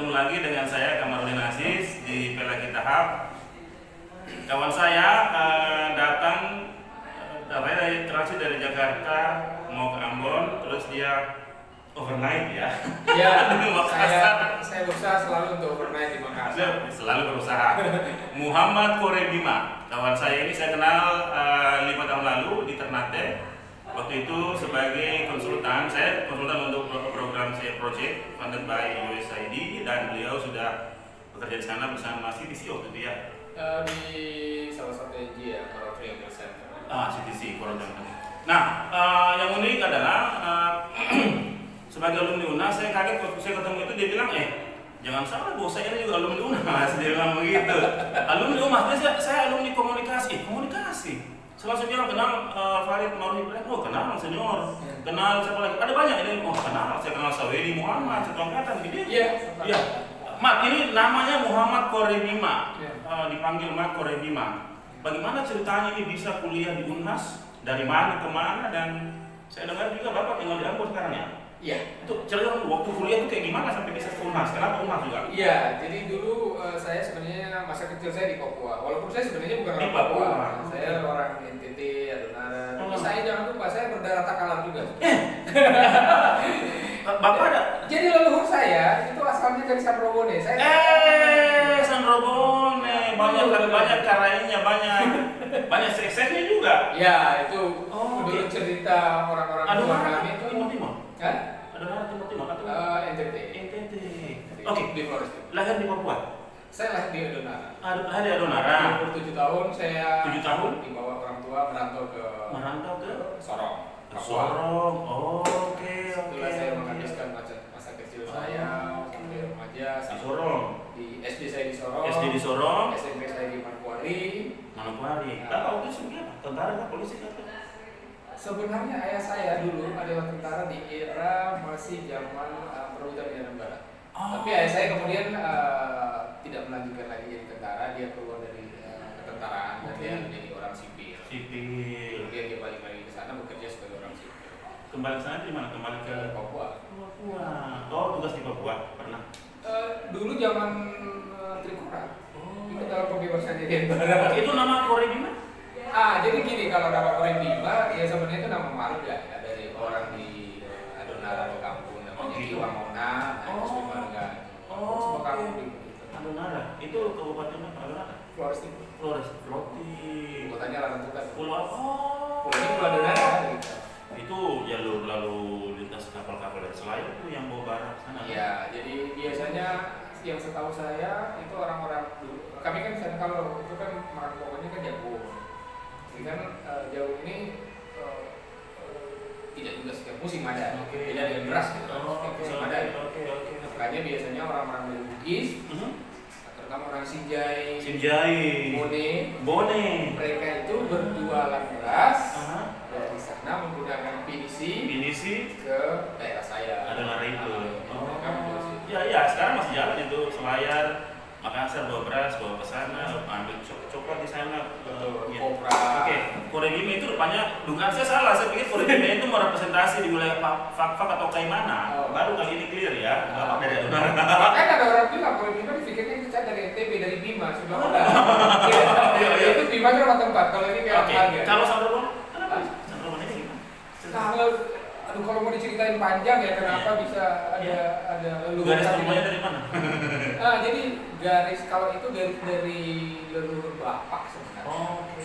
bergabung lagi dengan saya Kamarudin Aziz di Pelagi Tahap. Kawan saya datang dari transit dari Jakarta mau ke Ambon, terus dia overnight ya. Iya, di Makassar. saya berusaha selalu untuk overnight di Makassar. Selalu berusaha. Muhammad Korebima, kawan saya ini saya kenal 5 tahun lalu di Ternate. Waktu itu sebagai konsultan, saya konsultan untuk program saya project funded by USAID, dan beliau sudah bekerja di sana bersama CTC waktu itu ya. Di salah satu NGO ya, Coral Triangle Center. CTC, Coral Triangle. Nah, yang unik adalah sebagai alumni UNAS, saya kaget waktu saya ketemu itu, dia bilang, jangan salah bahwa saya ini juga alumni UNAS, dia bilang begitu. Alumni UNAS, saya alumni komunikasi. Setelah saya bilang kenal Farid Maruf Ibrahim, oh kenal senior, kenal siapa lagi? Ada banyak ini, oh kenal, saya kenal Sawedi Muhammad, satu angkatan gitu. Iya. Mat, ini namanya Muhammad Korebima, dipanggil Mat Korebima. Bagaimana ceritanya ini bisa kuliah di UNAS? Dari mana ke mana? Dan saya dengar juga Bapak tinggal di Ambon sekarang ya? Iya. Itu cerita waktu kuliah itu kayak gimana sampai bisa ke UNAS? Kenapa UNAS juga? Iya, jadi dulu saya sebenarnya masa kecil saya di Papua. Walaupun saya sebenarnya bukan orang Papua. Saya orang NTT, Adonara. Tapi saya jangan lupa, saya berdarah Takalar juga. Bapak ada? Jadi leluhur saya itu asalnya dari Sanrobone. Sanrobone, banyak karainya, banyak suksesnya juga. Ya, itu dulu cerita orang-orang tua kami itu. Timur. Kan? Adonara Timur atau NTT. Oke. Di Flores. Lahir di Papua. Saya lahir di Adonara. Lahir di Adonara. Umur 7 tahun saya 7 tahun dibawa orang tua merantau ke Sorong. Sorong. Oke. Setelah saya menghabiskan masa kecil saya sampai remaja Di Sorong. di SD saya di Sorong. SD di Sorong. SMP saya di Manokwari. Bapak waktu itu sebenarnya apa? Tentara nggak, polisi nggak? Sebenarnya ayah saya dulu adalah tentara di era masih zaman Perwujudan Irian Barat. Tapi ayah saya kemudian tidak melanjutkan lagi jadi tentara, dia keluar dari ketentaraan dan dia menjadi orang sipil. Kemudian dia balik lagi ke sana bekerja sebagai orang sipil. Kembali ke sana di mana? Kembali ke Papua. Oh, tugas di Papua pernah? Dulu zaman Trikora. Itu dalam pembebasan Irian Barat. Itu nama Korebima? Jadi gini, kalau nama Korebima ya sebenarnya itu nama marga ya dari orang di Adonara atau kampung namanya Iwa Mona. Itu marga. Semua kampung di Adonara. Itu kabupaten apa? Adonara? Flores Timur. Kotanya Larantuka. Pulau apa? Pulau ini Pulau Adonara gitu. Itu jalur lalu lintas kapal-kapal dari Selayar itu yang bawa barang sana. Iya, jadi biasanya yang setahu saya itu orang-orang dulu. Kami kan misalnya kalau itu kan makan pokoknya kan jagung. Jadi kan jagung ini tidak juga setiap musim ada. Beda dengan beras gitu. Setiap musim ada. Makanya biasanya orang-orang dari Bugis, terutama orang Sinjai, Bone, mereka itu berjualan beras dari sana menggunakan pinisi ke daerah saya. Adonara itu. Ya, sekarang masih jalan itu Selayar, Makassar bawa beras, bawa ke sana, ambil coklat di sana. Kopra. Oke, Korebima itu rupanya, dugaan saya salah, saya pikir Korebima itu merepresentasi di wilayah Fak-Fak atau Kaimana. Baru kali ini clear ya, Bapak dari Adonara. Makanya ada orang bilang Korebima dipikirnya itu dari NTB, dari Bima, sebelah mana? Itu Bima itu nama tempat, kalau ini kayak harga. Kalau Sanrobone, kenapa? Sanrobone ini gimana? Kalau mau diceritain panjang ya kenapa bisa ada leluhur. Garis rumahnya dari mana? Jadi garis kalau itu garis dari leluhur bapak sebenarnya. Oke.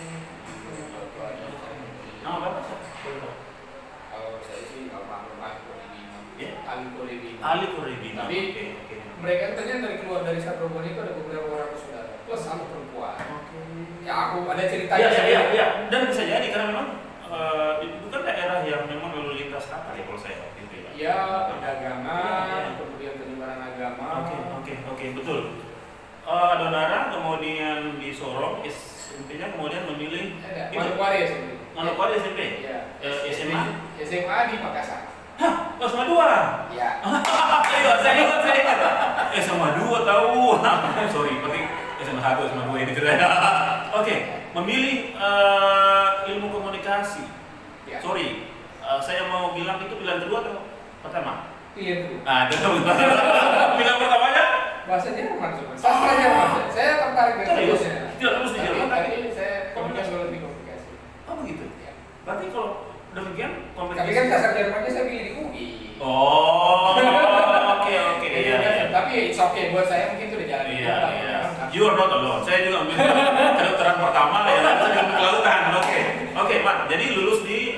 Nama bapak siapa? Kalau saya sih almarhum Ali Korebima. Ali Korebima. Tapi mereka ternyata dari keluar dari Sanrobone itu ada beberapa orang bersaudara plus satu perempuan. Ya aku ada ceritanya. Iya. Dan bisa jadi karena memang itu kan daerah yang memang lalu lintas kapal ya kalau saya waktu itu ya. Iya, perdagangan, kemudian penyebaran agama. Oke, betul. Adonara, kemudian di Sorong, intinya kemudian memilih Manokwari SMP. Manokwari SMP. Iya. SMA di Makassar. Hah, SMA 2? Iya. Ayo, saya ingat. SMA 2 tahu. Sorry, penting SMA 1, SMA 2 ini ceritanya. Oke, memilih ilmu komunikasi. Ya. Sorry, saya mau bilang itu pilihan kedua atau pertama? Pilihan kedua. Itu pilihan pertamanya Bahasa Jerman cuma. Sastra Jerman. Saya tertarik dengan seriusnya. Tidak lulus di Jerman tapi saya komunikasi lebih komunikasi. Oh begitu. Ya. Berarti kalau demikian komunikasi. Tapi kan sastra Jermannya saya pilih di UI. Oh, oke. Iya. Tapi it's okay buat saya mungkin itu udah jalan. Iya. You are not alone. Saya juga ambil kedokteran pertama ya, saya juga kelautan. Oke, Pak. Jadi lulus di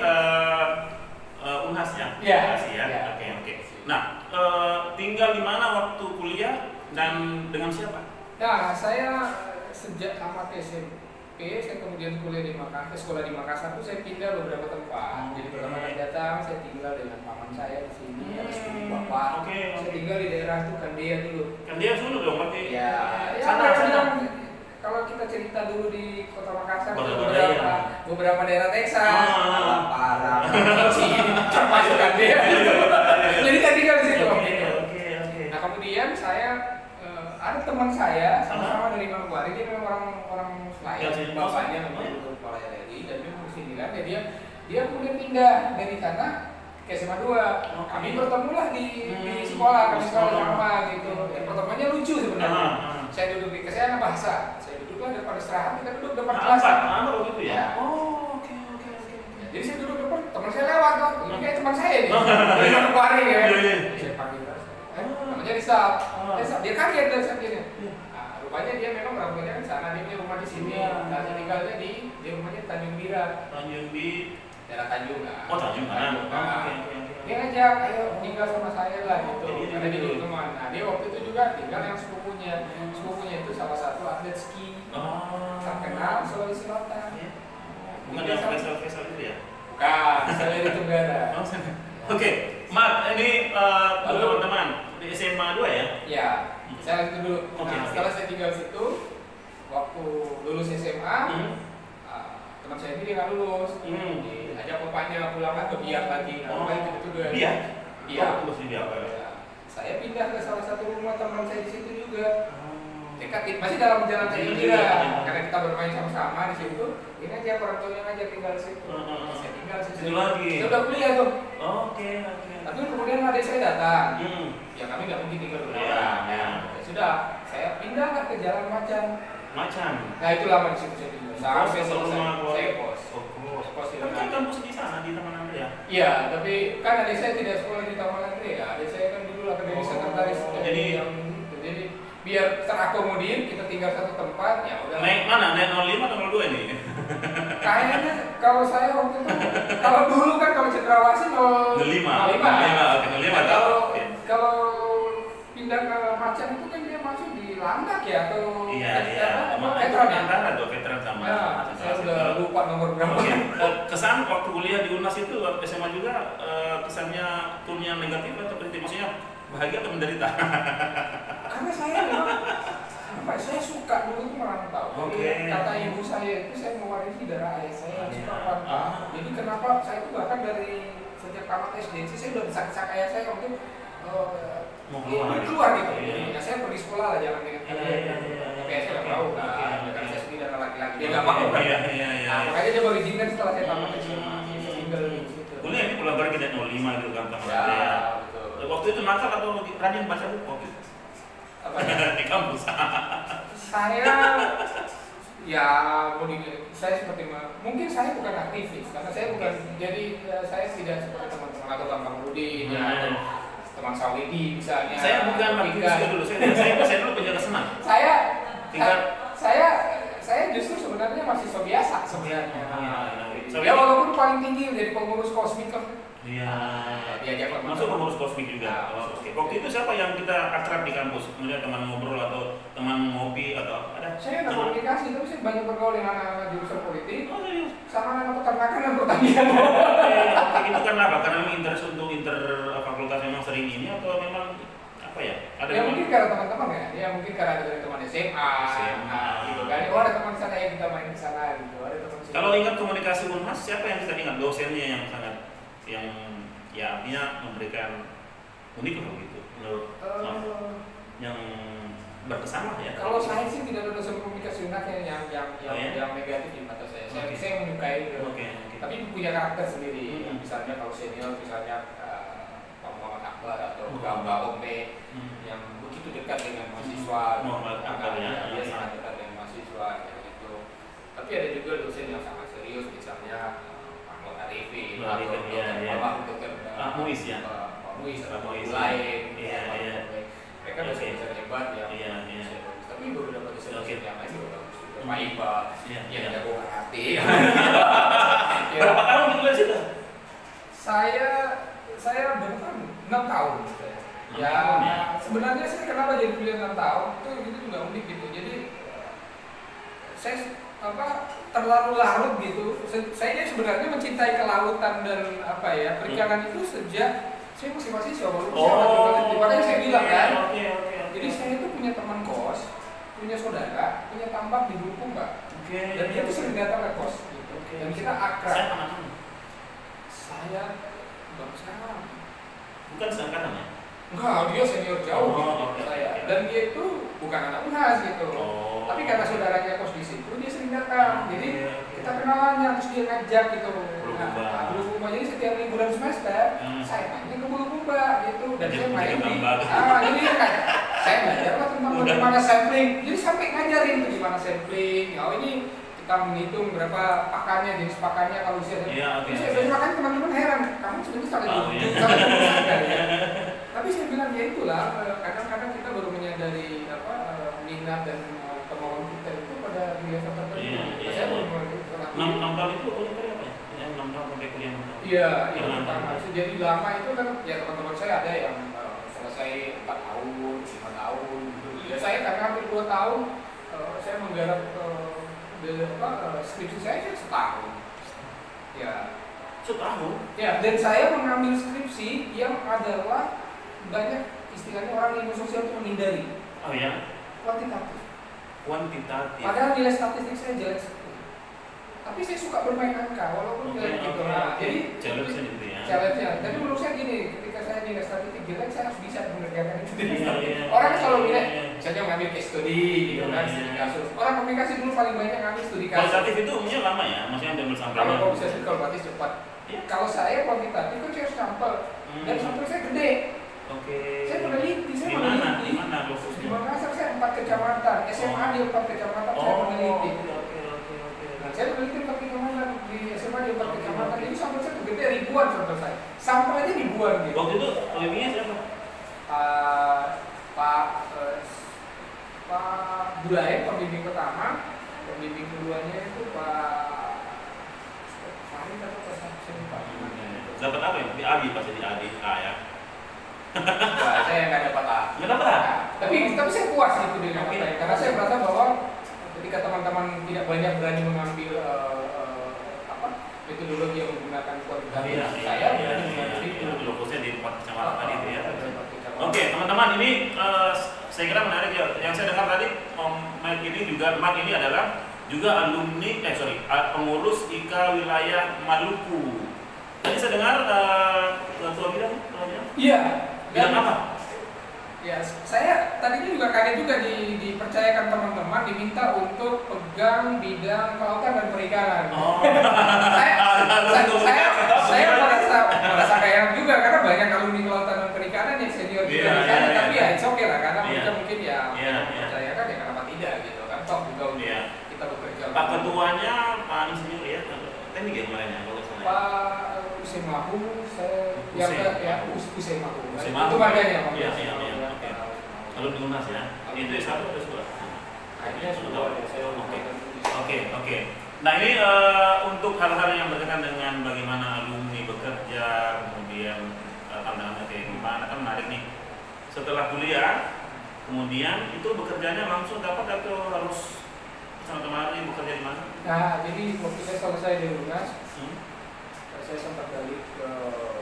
Unhas ya? Iya. Oke. Nah, tinggal di mana waktu kuliah dan dengan siapa? Nah, saya sejak tamat SMP, saya kemudian kuliah di Makassar, sekolah di Makassar itu saya pindah beberapa tempat. Jadi pertama kali datang, saya tinggal dengan paman saya di sini, ada sepupu bapak. Saya tinggal di daerah itu Kandia dulu. Kandia dulu dong, berarti? Ya, sana. Kalau kita cerita dulu di Kota Makassar, beberapa daerah Texas, parah, termasuk Kandia. Jadi saya tinggal di situ. Oke. Nah kemudian saya ada teman saya sama-sama dari Manokwari, dia memang orang Selayar, bapaknya memang kepala RRI dan dia di sini kan, dia kemudian pindah dari sana ke SMA 2. Kami bertemulah di sekolah, kami sekolah sama gitu. Pertemuannya lucu sebenarnya. Saya duduk di kesana bahasa, saya duduklah depan istirahat, kita duduk depan kelas. Begitu ya? Oke. Jadi saya duduk depan, teman saya lewat tuh, ini kayak teman saya nih, dari Manokwari ya. Saya panggil namanya Rizal. Dia kaget dan sakitnya. Rupanya dia memang rambutnya di sana, dia punya rumah di sini. Nah, saya tinggalnya di rumahnya Tanjung Bira. Tanjung di daerah Tanjung lah. Oh, Tanjung. Oke. Dia ngajak, ayo tinggal sama saya lah gitu. Karena dia dulu teman. Nah, dia waktu itu juga tinggal yang sepupunya. Sepupunya itu salah satu atlet ski terkenal Sulawesi Selatan. Bukan yang Faisal itu ya? Bukan, saya di Tunggara. Oke, Mat, ini teman-teman di SMA 2 ya? Iya, saya itu dulu. Nah, setelah saya tinggal situ, waktu lulus SMA, teman saya ini nggak lulus. Diajak bapaknya pulang ke Biak lagi. Nah, itu dua. Biak. Saya pindah ke salah satu rumah teman saya di situ juga. Dekat, masih dalam jalan saya juga. Karena kita bermain sama-sama di situ. Ini aja orang tuanya ngajak tinggal di situ. Saya tinggal di situ lagi. Saya udah kuliah tuh. Oke. Tapi kemudian adik saya datang. Ya kami nggak mungkin tinggal berdua. Sudah, saya pindah ke Jalan Macan. Nah itu lama di situ saya tinggal. Sampai selesai. Saya kos. Kos di Kan kampus di sana di Taman Andrea. Iya, tapi kan adik saya tidak sekolah di Taman Andrea. Adik saya kan dulu akademi sekretaris. Jadi biar terakomodir kita tinggal satu tempat ya udah. Naik mana? Naik 05 atau 02 ini? Kayaknya kalau saya waktu itu kalau dulu kan kalau Cendrawasih 05. Kalau pindah ke Macan itu kan dia masuk di Landak ya atau veteran sama. Saya sudah lupa nomor berapa. Kesan waktu kuliah di Unas itu SMA juga kesannya turunnya negatif atau positif, maksudnya bahagia atau menderita? Karena saya memang saya suka dulu tuh merantau. Kata ibu saya itu saya mewarisi darah ayah saya yang suka merantau. Jadi kenapa saya itu bahkan dari sejak tamat SD saya udah desak-desak ayah saya waktu mau keluar gitu. Ya saya pergi sekolah lah jangan dengan kalian. Tapi saya nggak tahu kan. Karena saya sendiri anak laki-laki dia nggak mau. Makanya dia baru izinkan setelah saya tamat SMA. Saya tinggal di situ. Kuliah ini pulang pergi dari 05 gitu kan Taman Andrea. Waktu itu nakal atau rajin baca buku gitu? Apa di kampus? Saya saya seperti mungkin saya bukan aktivis karena saya bukan jadi saya tidak seperti teman-teman atau Bang Kamarudin teman Sawidi misalnya. Saya bukan aktivis dulu. Saya dulu penjaga senam. Saya justru sebenarnya masih biasa sebenarnya. Ya walaupun paling tinggi menjadi pengurus kosmik kan. Iya. Diajak masuk pengurus kosmik juga. Waktu itu siapa yang kita akrab di kampus? Kemudian teman ngobrol atau teman ngopi atau ada? Saya nggak komunikasi, tapi saya banyak bergaul dengan anak-anak jurusan politik. Sama anak peternakan dan pertanian. Oke, itu karena apa? Karena memang interest untuk fakultas memang sering ini atau memang apa ya? Ada ya mungkin karena teman-teman ya. Ya mungkin karena ada dari teman SMA. Gitu kan. Oh ada teman sana yang kita main ke sana gitu. Ada teman. Kalau ingat komunikasi Unhas, siapa yang kita ingat dosennya yang sangat yang ya artinya memberikan unik loh gitu menurut yang berkesan lah ya. Kalau saya sih tidak ada dosen komunikasi unik yang negatif di mata saya. Saya menyukai tapi punya karakter sendiri. Misalnya kalau senior Pak Muhammad Akbar atau Gamba Ome yang begitu dekat dengan mahasiswa. IPA, yang jago karate. Berapa tahun di situ? Saya berapa? 6 tahun. Ya, sebenarnya sih kenapa jadi pilih 6 tahun itu juga unik gitu. Jadi saya terlalu larut gitu. Saya sebenarnya mencintai kelautan dan perikanan itu sejak saya masih mahasiswa baru makanya saya bilang kan. Jadi saya itu punya teman kos, punya saudara, punya tambak di Bulukumba, Mbak. Dan dia tuh sering datang ke kos gitu. Dan kita akrab. Saya sekarang. Bukan seangkatan ya? Enggak, dia senior jauh gitu saya. Dan dia itu bukan anak UNHAS gitu. Tapi karena saudaranya kos di situ, dia sering datang. Jadi kita kenalannya, terus dia ngajak gitu. Bulukumba. Jadi setiap liburan semester, saya main ke Bulukumba gitu. Dan saya main di. Jadi kan saya belajar lah tentang bagaimana sampling. Jadi sampai ngajarin tuh gimana sampling. Oh ini kita menghitung berapa pakannya, jenis pakannya kalau usia. Jadi makanya teman-teman heran, kamu sebenarnya sampai ya. Tapi saya bilang ya itulah, kadang-kadang kita baru menyadari minat dan kemauan kita itu pada level tertentu. Saya baru mengenal. 6 tahun itu kuliah apa ya? Yang 6 tahun sampai kuliah. Iya, yang pertama. Jadi lama itu kan ya teman-teman saya ada yang selesai 4 tahun, 5 tahun. Ya saya karena hampir 2 tahun, saya menggarap skripsi saya setahun. Ya. Setahun? Ya, dan saya mengambil skripsi yang adalah banyak istilahnya orang ilmu sosial itu menghindari. Oh ya? Kuantitatif. Padahal nilai statistik saya jelek sekali. Tapi saya suka bermain angka walaupun jelek gitu. Jadi challenge-nya gitu ya. Challenge-nya. Tapi menurut saya gini, ketika saya nilai statistik jelek, saya harus bisa mengerjakan itu. Orang selalu bilang, misalnya ngambil case study gitu kan, studi kasus. Orang komunikasi dulu paling banyak ngambil studi kasus. Kualitatif itu umumnya lama ya, maksudnya ambil sampelnya. Kalau kualitatif kualitatif cepat. Kalau saya kuantitatif kan saya harus sampel dan sampel saya gede. Saya meneliti, saya meneliti. Di Makassar saya 4 kecamatan, SMA di 4 kecamatan saya meneliti. Nah, saya meneliti 4 kecamatan di SMA di 4 kecamatan, jadi sampel saya gede ribuan sampel saya. Sampel aja ribuan gitu. Waktu itu pembimbingnya siapa? Pak Bulai, pembimbing pertama, pembimbing keduanya itu Pak Farid atau Pak Samsin Pak. Dapat apa ya? Di ADI pasti di ADI ya. Wah, saya nggak dapat A. Nggak dapat A? Tapi saya puas gitu dengan karena saya merasa bahwa ketika teman-teman tidak banyak berani mengambil metodologi yang menggunakan kuantitatif, saya berani mengambil itu. Fokusnya di 4 kecamatan tadi itu ya. Oke, teman-teman, ini saya kira menarik ya. Yang saya dengar tadi, Mike ini juga, Mark ini adalah juga alumni, pengurus IKA wilayah Maluku. Tadi saya dengar ketua bidang. Iya. Bidang apa? Ya, saya tadinya juga kaget juga dipercayakan teman-teman diminta untuk pegang bidang kelautan dan perikanan. Saya merasa kayak juga karena banyak alumni kelautan dan perikanan yang senior di sana, tapi ya it's okay lah karena mereka mungkin ya percayakan ya kenapa tidak gitu kan toh juga kita bekerja. Pak ketuanya Pak Insinyur ya, teknik ya kemarin ya kalau sana. Pak Usain Mahu, Usain Mahu. Itu bagiannya. Iya. Kalau di UNAS ya, itu S1 atau S2? Akhirnya sudah. Oke. Nah ini untuk hal-hal yang berkaitan dengan bagaimana alumni bekerja, kemudian pandangannya kayak gimana, kan menarik nih. Setelah kuliah, kemudian itu bekerjanya langsung dapat atau harus sama kemarin bekerja di mana? Nah, jadi waktu saya selesai di UNAS, saya sempat balik ke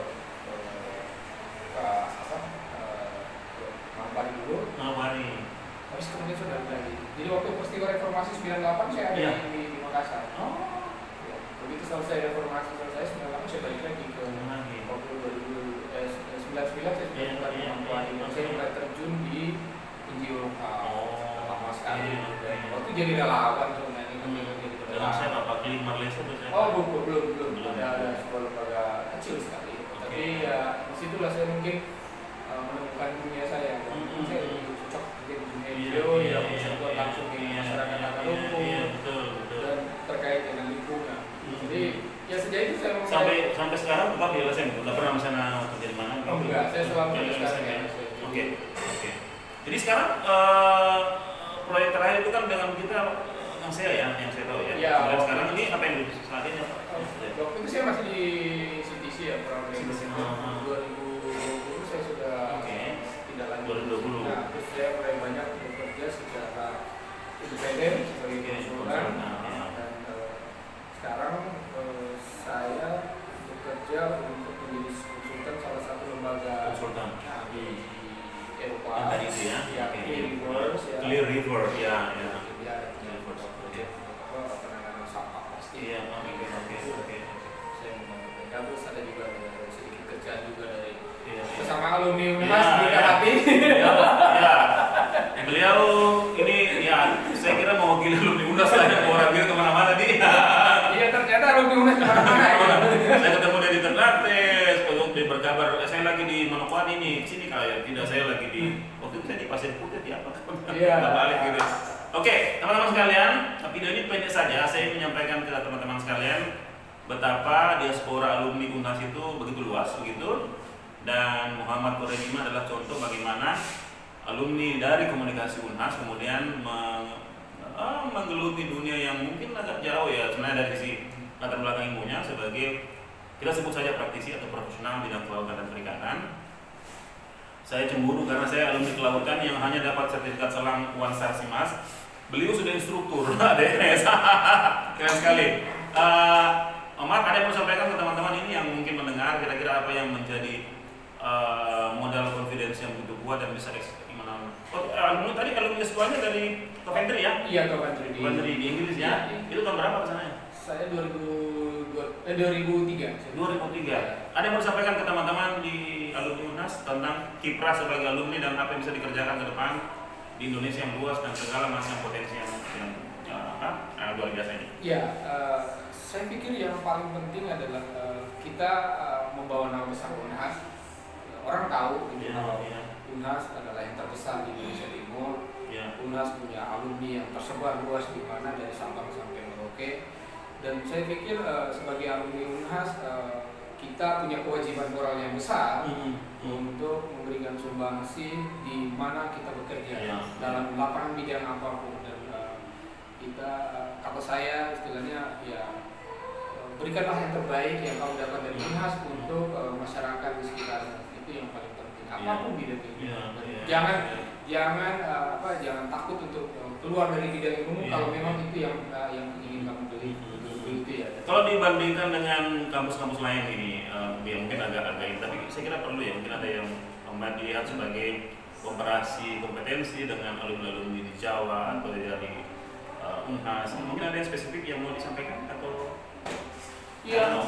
Mangpari dulu. Habis kemudian sudah lagi. Jadi waktu peristiwa reformasi 98 saya ada di Makassar. Begitu selesai reformasi 98 saya balik lagi ke waktu 2099 saya sudah di Mangpari. Saya mulai terjun di NGO lokal. Lama sekali. Waktu jadi relawan sebenarnya Dalam saya Bapak Klik Malaysia belum. Ada sebuah lembaga kecil sekali. Tapi ya disitulah saya mungkin menemukan dunia saya. Saya lebih cocok di dunia video yang bisa buat langsung di masyarakat akar rumput dan terkait dengan lingkungan. Jadi ya sejak itu saya sampai sekarang tetap di LSM, tidak pernah misalnya kerja di mana? Enggak, saya selalu di LSM. Oke. Jadi sekarang proyek terakhir itu kan dengan kita yang saya tahu ya. Ya, dan sekarang ini apa yang saat ini? Waktu itu saya masih di CTC ya, kurang lebih 2020 saya sudah tidak lanjut. 2020. Nah, terus saya mulai banyak bekerja secara independen sebagai konsultan. Dan sekarang saya bekerja untuk menjadi konsultan salah satu lembaga di Eropa. Yang tadi itu ya? Clear River ya. Penanganan sampah plastik. Iya, oke. Saya membantu mereka, terus ada juga sedikit kerjaan juga dari bersama alumni Unhas di Kahati. Ya. Beliau ini ya, saya kira mewakili alumni Unhas lah yang orang dia kemana-mana dia. Iya, ternyata alumni Unhas kemana-mana. Saya ketemu dia di Ternate, untuk dia berkabar, saya lagi di Manokwari ini, sini kali ya, tidak saya lagi di waktu itu saya di Pasir Putih di apa? Iya. Balik gitu. Oke, teman-teman sekalian, video ini pendek saja. Saya menyampaikan ke teman-teman sekalian betapa diaspora alumni Unhas itu begitu luas begitu, dan Muhammad Quraisyima adalah contoh bagaimana alumni dari komunikasi Unhas kemudian menggeluti dunia yang mungkin agak jauh ya sebenarnya dari sisi latar belakang ilmunya sebagai kita sebut saja praktisi atau profesional bidang kelautan dan perikanan. Saya cemburu karena saya alumni kelautan yang hanya dapat sertifikat selang One Star Simas. Beliau sudah instruktur ADS. Keren sekali. Omar, ada yang mau sampaikan ke teman-teman ini yang mungkin mendengar kira-kira apa yang menjadi modal confidence yang begitu kuat dan bisa gimana? Alumni tadi alumni S2-nya dari Coventry ya? Iya, Coventry di Inggris ya. Itu tahun berapa kesananya? Saya 2003. 2003. Ada yang mau disampaikan ke teman-teman di alumni Unhas tentang kiprah sebagai alumni dan apa yang bisa dikerjakan ke depan di Indonesia yang luas dan segala macam potensi yang luar biasa ini? Ya, saya pikir yang paling penting adalah kita membawa nama besar Unhas. Orang tahu kalau Unhas adalah yang terbesar di Indonesia Timur. Unhas punya alumni yang tersebar luas di mana dari Sabang sampai Merauke. Dan saya pikir sebagai alumni Unhas kita punya kewajiban moral yang besar untuk memberikan sumbangsi di mana kita bekerja dalam lapangan bidang apapun. Dan kita, kata saya istilahnya ya, berikanlah yang terbaik yang kamu dapat dari Unhas untuk masyarakat di sekitarnya. Itu yang paling penting. Apapun bidangnya. Jangan takut untuk keluar dari bidang ilmu kalau memang itu yang ingin kamu beli. Kalau dibandingkan dengan kampus-kampus lain ini, ya mungkin agak ini, tapi saya kira perlu ya, mungkin ada yang melihat sebagai komparasi kompetensi dengan alumni-alumni di Jawa atau dari Unhas. Mungkin ada yang spesifik yang mau disampaikan atau? Iya.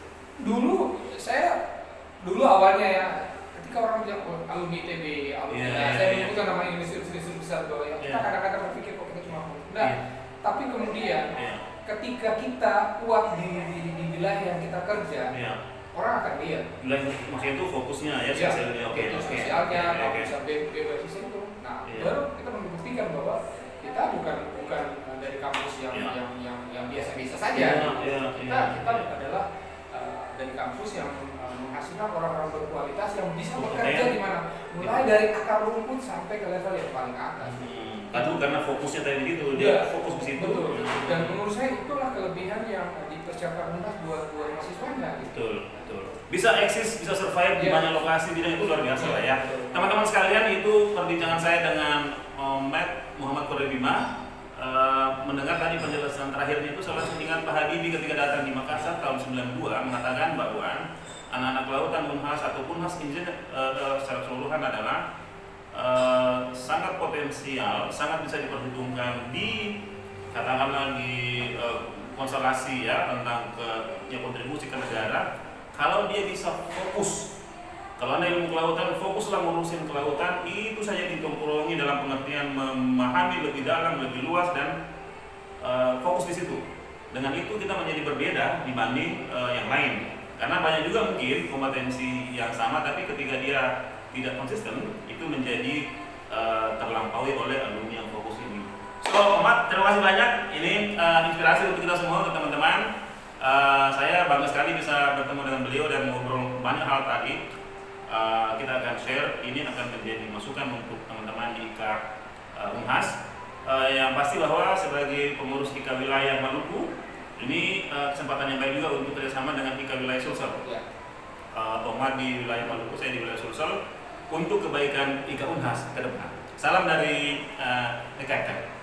Dulu awalnya ya, ketika orang bilang alumni ITB, saya menyebutkan nama universitas besar bahwa ya, kita kadang-kadang berpikir kok kita cuma tapi kemudian ketika kita kuat di wilayah yang kita kerja, orang akan lihat. Maksudnya itu fokusnya ya, sosialnya, kalau bisa bebas itu. Nah, baru kita membuktikan bahwa kita bukan dari kampus yang biasa-biasa saja. Kita adalah dari kampus yang menghasilkan orang-orang berkualitas yang bisa bekerja di mana, mulai dari akar rumput sampai ke level yang paling atas. Karena fokusnya tadi gitu, fokus di situ. Betul. Dan menurut saya itulah kelebihan yang dipersiapkan Unhas buat mahasiswanya. Betul. Bisa eksis, bisa survive di banyak lokasi bidang itu luar biasa lah ya. Teman-teman sekalian, itu perbincangan saya dengan Muhammad Quraisyima. Mendengar tadi penjelasan terakhirnya itu, saya langsung ingat Pak Habibie ketika datang di Makassar tahun 92 mengatakan bahwa anak-anak kelautan Unhas ataupun Unhas secara keseluruhan adalah sangat potensial, sangat bisa diperhitungkan di katakanlah di konstelasi ya tentang kontribusi ke negara kalau dia bisa fokus. Kalau Anda ilmu kelautan, fokuslah ngurusin kelautan, itu saja ditongkrongi dalam pengertian memahami lebih dalam, lebih luas dan fokus di situ. Dengan itu kita menjadi berbeda dibanding yang lain. Karena banyak juga mungkin kompetensi yang sama, tapi ketika dia tidak konsisten, itu menjadi terlampaui oleh alumni yang fokus ini. So, Omat, terima kasih banyak. Ini inspirasi untuk kita semua, untuk teman-teman. Saya bangga sekali bisa bertemu dengan beliau dan ngobrol banyak hal tadi. Kita akan share, ini akan menjadi masukan untuk teman-teman di IKA Unhas. Yang Yang pasti bahwa sebagai pengurus IKA wilayah Maluku, ini kesempatan yang baik juga untuk kerjasama dengan IKA wilayah Sulsel. Ya. Omar di wilayah Maluku, saya di wilayah Sulsel, untuk kebaikan IKA Unhas ke depan. Salam dari rekan-rekan.